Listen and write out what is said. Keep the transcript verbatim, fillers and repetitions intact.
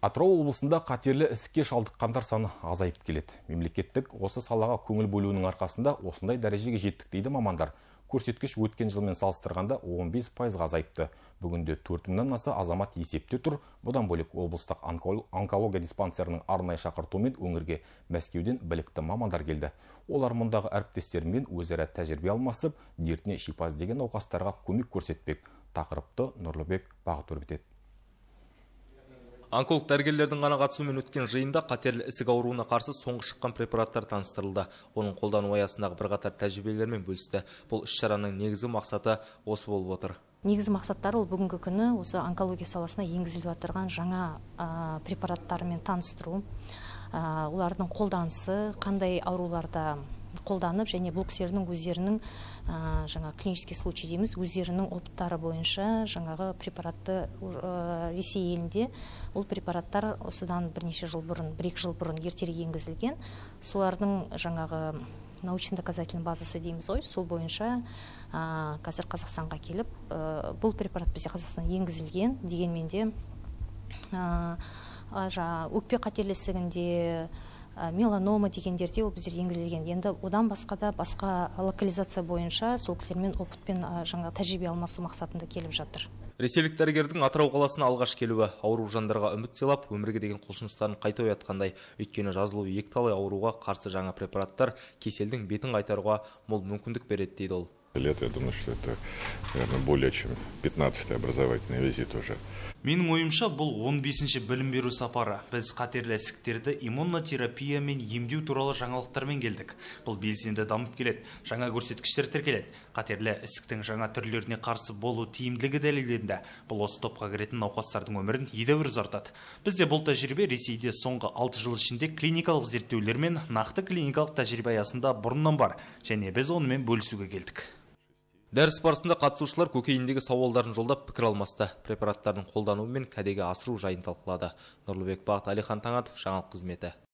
Атырау облысында қатерлі ісікке шалдыққандар саны азайып келеді. Мемлекеттік осы салаға көңіл бөлуінің арқасында осындай дәрежеге жеттік дейді мамандар. Көрсеткіш өткен жылмен салыстырғанда он бес пайызға азайыпты. Бүгінде төрт мыңнан аса азамат есепте тұр. Бұдан бөлек облыстық онкология диспансерінің арнайы шақыртуымен өңірге Мәскеуден білікті мамандар келді. Олар мұндағы әріптестерімен өзара тәжірибе алмасып, дертіне шипа іздеген науқастарға көмек көрсетпек. Тақырыпты Нұрлыбек Бағыт өрбітеді. Онколог дәрігерлердің ғана қатысуымен өткен жиында қатерлі ісік ауруына қарсы соңғы шыққан препараттар таныстырылды. Оның қолдану аясындағы бірқатар тәжірибелермен бөлісті. Бұл іс-шараның негізгі мақсаты осы болып отыр. Негізгі мақсаттары ол бүгінгі күні осы онкология саласына енгізіліп жатырған жаңа препараттармен таныстыру, олардың қолданысы, қандай ауруларда қолданып, және бұл кісілердің өздерінің жаңа клинический случай дейміз, өздерінің опыттары бойынша жаңағы препаратты Ресей елінде ол препараттар осыдан бірнеше жыл бұрын, бір-екі жыл бұрын ертерек енгізілген. Солардың жаңағы научно-доказательный базасы дейміз ғой, сол бойынша қазір Қазақстанға келіп, бұл препарат бізде Қазақстан енгізілген, дегенмен де өкпе қатерлі ісігінде, меланома дегендерде ол біздер енгізілген. Енді одан басқа да басқа локализация бойынша сол кісілермен опытпен жаңа тәжірибе алмасу мақсатында келіп жатыр. Ресейлік дәрігердің Атырау қаласына алғаш келуі ауру жандарға үміт сыйлап, өмірге деген құлшыныстарын қайта оятқандай. Өйткені жазылуы екіталай ауруға қарсы жаңа препараттар кеселдің бетін қайтаруға мол мүмкіндік береді дейді ол. Лет, я думаю, что это, наверное, более чем пятнадцатый образовательный визит уже. Менің ойымша, бұл он бесінші білім беру сапары. Біз қатерлі ісіктерді иммунотерапия мен емдеу туралы жаңалықтармен келдік. Бұл белсенді дамып келеді, жаңа көрсеткіштер тіркеледі. Қатерлі ісіктің жаңа түрлеріне қарсы болу тиімділігі дәлелденді. Бұл осы топқа кіретін науқастардың өмірін едәуір ұзартады. Бізде бұл тәжірибе Ресейде соңғы алты жыл ішінде клиникалық зерттеулер мен нақты клиникалық тәжірибе аясында бұрыннан бар, және біз онымен бөлісуге келдік. Дәріс барысында қатысушылар көкейіндегі сауалдарын жолдап пікір алмасты. Препараттардың қолдануы мен кәдеге асыру жайын талқылады. Нұрлыбек Бағыт, Алихан Таңатов, жаңалық қызметі.